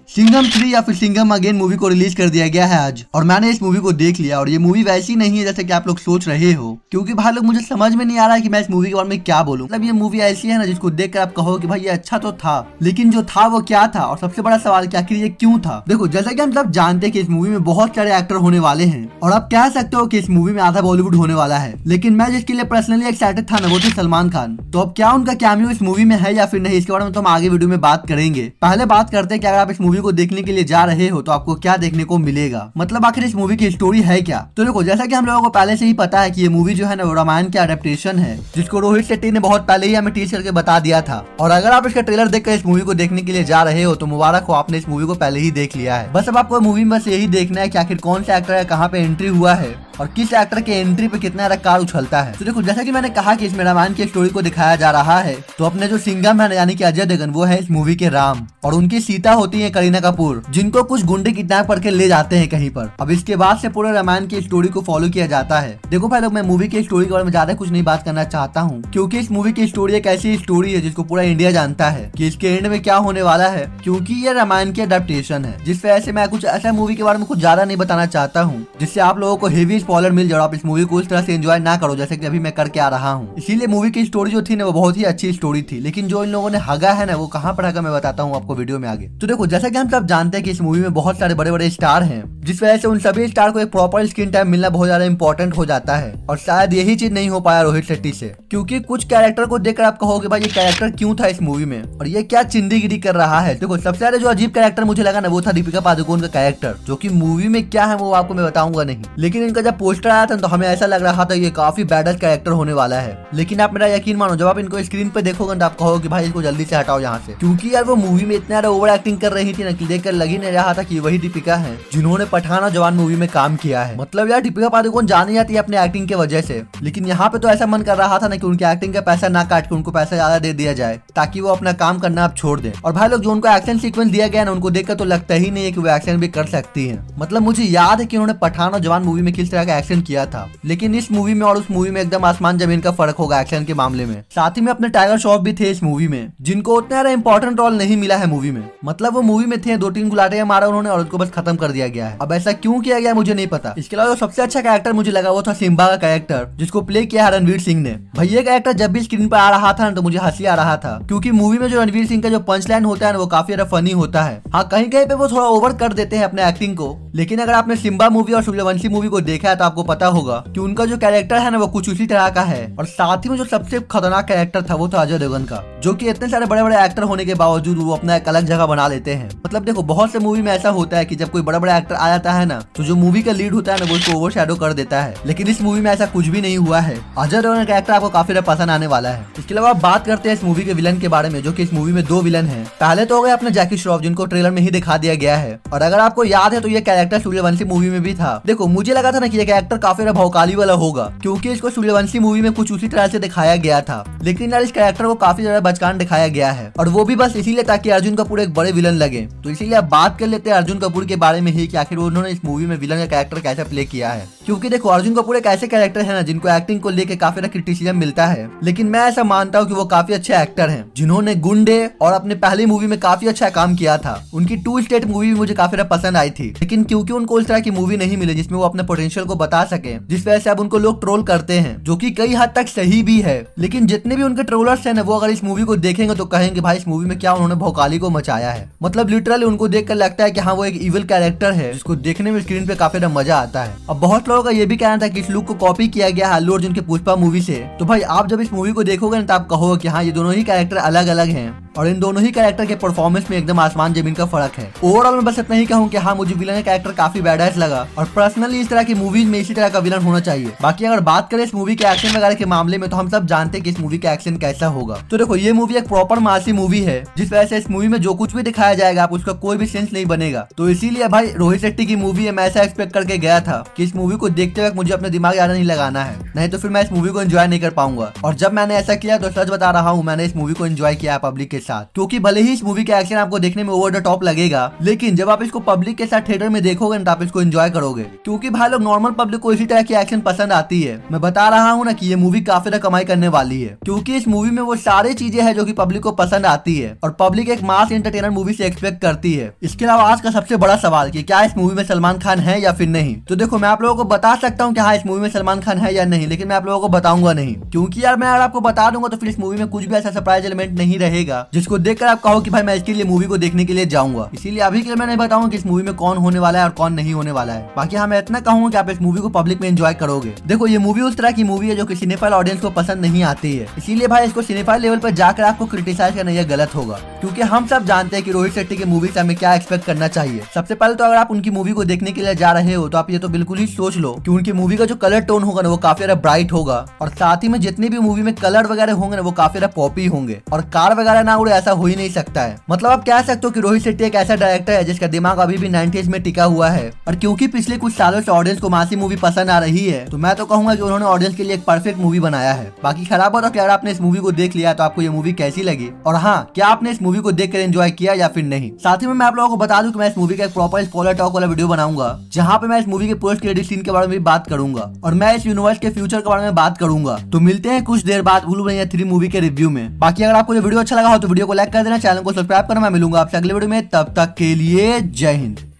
सिंघम 3 या फिर Singham again movie को रिलीज कर दिया गया है आज, और मैंने इस मूवी को देख लिया। और ये मूवी वैसी नहीं है जैसे कि आप लोग सोच रहे हो, क्योंकि भाई लोग मुझे समझ में नहीं आ रहा है कि मैं इस मूवी के बारे में क्या बोलूं। मतलब ये मूवी ऐसी है ना जिसको देखकर आप कहो कि भाई ये अच्छा तो था, लेकिन जो था वो क्या था, और सबसे बड़ा सवाल कि आखिर ये क्यों था। देखो, जैसा कि हम सब जानते हैं कि इस मूवी में बहुत सारे एक्टर होने वाले हैं, और आप कह सकते हो कि इस मूवी में आधा बॉलीवुड होने वाला है, लेकिन मैं जिसके लिए पर्सनली एक्साइटेड था ना वो थे सलमान खान। तो अब क्या उनका कैमियो इस मूवी में है या फिर नहीं, इसके बारे में तो हम आगे वीडियो में बात करेंगे। पहले बात करते हैं कि अगर आप इस मूवी को देखने के लिए जा रहे हो तो आपको क्या देखने को मिलेगा, मतलब आखिर इस मूवी की स्टोरी है क्या। तो देखो, जैसा कि हम लोगों को पहले से ही पता है कि ये मूवी जो है ना वो रामायण की एडेप्टेशन है, जिसको रोहित शेट्टी ने बहुत पहले ही हमें टीज करके बता दिया था। और अगर आप इसका ट्रेलर देखकर इस मूवी को देखने के लिए जा रहे हो तो मुबारक हो, आपने इस मूवी को पहले ही देख लिया है। बस अब आपको मूवी में बस यही देखना है कि आखिर कौन सा एक्टर है, कहाँ पे एंट्री हुआ है, और किस एक्टर के एंट्री पे कितना रफ्तार उछलता है। तो देखो, जैसा कि मैंने कहा कि इसमें रामायण की स्टोरी को दिखाया जा रहा है, तो अपने जो सिंघम है यानी कि अजय देवगन, वो है इस मूवी के राम, और उनकी सीता होती है करीना कपूर, जिनको कुछ गुंडे किडनैप करके ले जाते हैं कहीं पर। अब इसके बाद से पूरे रामायण की स्टोरी को फॉलो किया जाता है। देखो भाई लोग, मैं मूवी की स्टोरी के बारे में ज्यादा कुछ नहीं बात करना चाहता हूँ, क्योंकि इस मूवी की स्टोरी एक ऐसी स्टोरी है जिसको पूरा इंडिया जानता है कि इसके एंड में क्या होने वाला है, क्योंकि ये रामायण की अडेप्टेशन है। जिस वजह से मैं कुछ ऐसा मूवी के बारे में कुछ ज्यादा नहीं बताना चाहता हूँ जिससे आप लोगों को हेवी स्पॉइलर मिल जाए, आप इस मूवी को उस तरह से एंजॉय ना करो जैसे कि अभी मैं करके आ रहा हूँ। इसीलिए मूवी की स्टोरी जो थी ना वो बहुत ही अच्छी स्टोरी थी, लेकिन जो इन लोगों ने हगा है ना वो कहाँ पर हगा मैं बताता हूँ आपको वीडियो में आगे। तो देखो, जैसा कि हम सब जानते हैं कि इस मूवी में बहुत सारे बड़े बड़े स्टार हैं, जिस वजह से उन सभी स्टार को एक प्रॉपर स्क्रीन टाइम मिलना बहुत ज्यादा इंपॉर्टेंट हो जाता है, और शायद यही चीज नहीं हो पाया रोहित शेट्टी से, क्योंकि कुछ कैरेक्टर को देखकर आप कहोगे भाई ये कैरेक्टर क्यों था इस मूवी में, और ये क्या चिंदीगिरी कर रहा है। देखो, सबसे ज्यादा जो अजीब कैरेक्टर मुझे लगा ना वो था दीपिका पादुकोण का कैरेक्टर, जो कि मूवी में क्या है वो आपको मैं बताऊंगा नहीं, लेकिन इनका जब पोस्टर आया था तो हमें ऐसा लग रहा था ये काफी बैडर कैरेक्टर होने वाला है। लेकिन आप मेरा यकीन मानो, जब आप इनको स्क्रीन पे देखोगे तो आप कहोगे भाई इसको जल्दी से हटाओ यहाँ से, क्योंकि यार वो मूवी में इतना ज्यादा ओवर एक्टिंग कर रही थी ना कि देखकर लग ही नहीं रहा था कि वही दीपिका है जिन्होंने पठान और जवान मूवी में काम किया है। मतलब यार दीपिका पादुकोण जानी जाती है अपने एक्टिंग की वजह से, लेकिन यहाँ पे तो ऐसा मन कर रहा था ना कि उनकी एक्टिंग का पैसा ना काट के उनको पैसा ज्यादा दे दिया जाए ताकि वो अपना काम करना आप छोड़ दे। और भाई लोग, जो उनको एक्शन सीक्वेंस दिया गया ना उनको देखकर तो लगता ही नहीं है कि वो एक्शन भी कर सकती है। मतलब मुझे याद है कि उन्होंने पठान और जवान मूवी में किस तरह का एक्शन किया था, लेकिन इस मूवी में और उस मूवी में एकदम आसमान जमीन का फर्क होगा एक्शन के मामले में। साथ ही में अपने टाइगर श्रॉफ भी थे इस मूवी में, जिनको उतना ज्यादा इंपॉर्टेंट रोल नहीं मिला है मूवी में। मतलब वो मूवी में थे, 2-3 गुलाटे मारा उन्होंने और उसको बस खत्म कर दिया गया है। अब ऐसा क्यों किया गया मुझे नहीं पता। इसके अलावा सबसे अच्छा कैरेक्टर मुझे लगा वो था सिम्बा का कैरेक्टर, जिसको प्ले किया है रणवीर सिंह ने। भाई ये कैरेक्टर जब भी स्क्रीन पर आ रहा था तो मुझे हंसी आ रहा था, क्योंकि मूवी में जो रणवीर सिंह का जो पंच लाइन होता है ना वो काफी ज्यादा फनी होता है। हाँ, कहीं कहीं पे वो थोड़ा ओवर कर देते हैं अपने एक्टिंग को, लेकिन अगर आपने सिम्बा मूवी और सूर्यवंशी मूवी को देखा है तो आपको पता होगा कि उनका जो कैरेक्टर है ना वो कुछ उसी तरह का है। और साथ ही में जो सबसे खतरनाक कैरेक्टर था वो था अजय देवगन का, जो कि इतने सारे बड़े बड़े एक्टर होने के बावजूद वो अपना एक अलग जगह बना लेते हैं। मतलब देखो, बहुत से मूवी में ऐसा होता है कि जब कोई बड़ा बड़ा एक्टर आ जाता है ना तो जो मूवी का लीड होता है ना वो उसको ओवरशैडो कर देता है, लेकिन इस मूवी में ऐसा कुछ भी नहीं हुआ है। अजय देवगन का कैरेक्टर आपको काफी पसंद आने वाला है। इसके अलावा बात करते हैं इस मूवी के विलन के बारे में, जो कि इस मूवी में 2 विलन हैं। पहले तो हो गए अपने जैकी श्रॉफ, जिनको ट्रेलर में ही दिखा दिया गया है, और अगर आपको याद है तो ये कैरेक्टर सूर्यवंशी मूवी में भी था। देखो, मुझे लगा था ना कि ये कैरेक्टर काफी भौकाली वाला होगा, क्योंकि इसको सूर्यवंशी मूवी में कुछ उसी तरह से दिखाया गया था, लेकिन यार इस कैरेक्टर को काफी ज्यादा बचकान दिखाया गया है, और वो भी बस इसीलिए ताकि अर्जुन कपूर एक बड़े विलन लगे। तो इसीलिए अब बात कर लेते हैं अर्जुन कपूर के बारे में ही कि आखिर उन्होंने इस मूवी में विलन का कैरेक्टर कैसे प्ले किया है। क्योंकि देखो, अर्जुन कपूर एक ऐसे कैरेक्टर है ना जिनको एक्टिंग को लेकर काफी ज्यादा क्रिटिसिज्म मिलता है, लेकिन मैं ऐसा मानता हूँ कि वो काफी अच्छे एक्टर हैं, जिन्होंने गुंडे और अपने पहली मूवी में काफी अच्छा काम किया था। उनकी 2 स्टेट मूवी भी मुझे काफी ज्यादा पसंद आई थी, लेकिन क्योंकि उनको उस तरह की मूवी नहीं मिली जिसमें वो अपने पोटेंशियल को बता सके, जिस वजह से अब उनको लोग ट्रोल करते हैं, जो कि कई हद तक सही भी है। लेकिन जितने भी उनके ट्रोलर्स हैं ना वो अगर इस मूवी को देखेंगे तो कहेंगे भाई इस मूवी में क्या उन्होंने भौकाली को मचाया है। मतलब लिटरली उनको देखकर लगता है कि हाँ वो एक इविल कैरेक्टर है जिसको देखने में स्क्रीन पे काफी ज्यादा मजा आता है। अब बहुत लोगों का ये भी कहना था कि इस लुक को कॉपी किया गया है अल्लू अर्जुन के पुष्पा मूवी से। तो भाई आप जब इस मूवी को देखोगे ना तो आप कहोगे कि हाँ ये दोनों ही कैरेक्टर अलग अलग हैं, और इन दोनों ही कैरेक्टर के परफॉर्मेंस में एकदम आसमान जमीन का फर्क है। ओवरऑल मैं बस इतना ही कहूँ कि हाँ मुझे विलन का कैरेक्टर काफी बैडएस लगा, और पर्सनली इस तरह की मूवीज में इसी तरह का विलन होना चाहिए। बाकी अगर बात करें इस मूवी के एक्शन वगैरह के मामले में तो हम सब जानते हैं कि इस मूवी का एक्शन कैसा होगा। तो देखो, ये मूवी एक प्रॉपर मासी मूवी है, जिस वजह से इस मूवी में जो कुछ भी दिखाया जाएगा आप उसका कोई भी सेंस नहीं बनेगा। तो इसीलिए भाई रोहित शेट्टी की मूवी है, मैं ऐसा एक्सपेक्ट करके गया था कि इस मूवी को देखते वक्त मुझे अपना दिमाग ज्यादा नहीं लगाना है, नहीं तो फिर मैं इस मूवी को एंजॉय नहीं कर पाऊंगा। और जब मैंने ऐसा किया तो सच बता रहा हूँ मैंने इस मूवी को एंजॉय किया पब्लिक के साथ, क्योंकि भले ही इस मूवी का एक्शन आपको देखने में ओवर द टॉप लगेगा, लेकिन जब आप इसको पब्लिक के साथ थिएटर में देखोगे तो आप इसको एंजॉय करोगे, क्योंकि भाई लोग नॉर्मल पब्लिक को इसी तरह की एक्शन पसंद आती है। मैं बता रहा हूँ ना कि ये मूवी काफी ज्यादा कमाई करने वाली है, क्योंकि इस मूवी में वो सारी चीजें हैं जो कि पब्लिक को पसंद आती है और पब्लिक एक मास एंटरटेनर मूवी से एक्सपेक्ट करती है। इसके अलावा आज का सबसे बड़ा सवाल कि क्या इस मूवी में सलमान खान है या फिर नहीं, तो देखो मैं आप लोगों को बता सकता हूँ कि हाँ इस मूवी में सलमान खान है या नहीं, लेकिन मैं आप लोगों को बताऊंगा नहीं, क्योंकि यार मैं अगर आपको बता दूंगा तो फिर इस मूवी में कुछ भी ऐसा सरप्राइज एलिमेंट नहीं रहेगा जिसको देखकर आप कहो कि भाई मैं इसके लिए मूवी को देखने के लिए जाऊंगा। इसीलिए अभी के लिए मैं नहीं बताऊंगा कि इस मूवी में कौन होने वाला है और कौन नहीं होने वाला है। बाकी हाँ मैं इतना कहूंगा कि आप इस मूवी को पब्लिक में एंजॉय करोगे। देखो ये मूवी उस तरह की मूवी है जो कि सिनेफाइल ऑडियंस को पसंद नहीं आती है, इसीलिए भाई इसको सिनेफाइल लेवल पर जाकर आपको क्रिटिसाइज करना यह गलत होगा, क्योंकि हम सब जानते हैं कि रोहित शेट्टी की मूवी से हमें क्या एक्सपेक्ट करना चाहिए। सबसे पहले तो अगर आप उनकी मूवी को देखने के लिए जा रहे हो तो आप ये तो बिल्कुल ही सोच लो कि उनकी मूवी का जो कलर टोन होगा ना वो काफी ज्यादा ब्राइट होगा, और साथ ही में जितनी भी मूवी में कलर वगैरह होंगे ना वो काफी ज्यादा पॉपी होंगे, और कार वगैरह ना उड़े ऐसा हो ही नहीं सकता है। मतलब आप कह सकते हो कि रोहित शेट्टी एक ऐसा डायरेक्टर है जिसका दिमाग अभी भी 90s में टिका हुआ है, और क्योंकि पिछले कुछ सालों से ऑडियंस को मासी मूवी पसंद आ रही है तो मैं तो कहूंगा कि उन्होंने ऑडियंस के लिए एक परफेक्ट मूवी बनाया है। बाकी खराब बात कि अगर आपने इस मूवी को देख लिया तो आपको ये मूवी कैसी लगी, और हाँ क्या आपने इस मूवी को देखकर एंजॉय किया या फिर नहीं। साथ ही में मैं आप लोगों को बता दूं कि मैं इस मूवी का एक प्रॉपर स्पॉइलर टॉक वाला वीडियो बनाऊंगा जहां पे मैं इस मूवी के पोस्ट क्रेडिट सीन के बारे में भी बात करूंगा और मैं इस यूनिवर्स के फ्यूचर के बारे में बात करूंगा। तो मिलते हैं कुछ देर बाद भूल भुलैया 3 मूवी के रिव्यू में। बाकी अगर आपको ये वीडियो अच्छा लगा हो तो वीडियो को लाइक कर देना, चैनल को सब्सक्राइब करना। मैं मिलूंगा आपसे अगले वीडियो में, तब तक के लिए जय हिंद।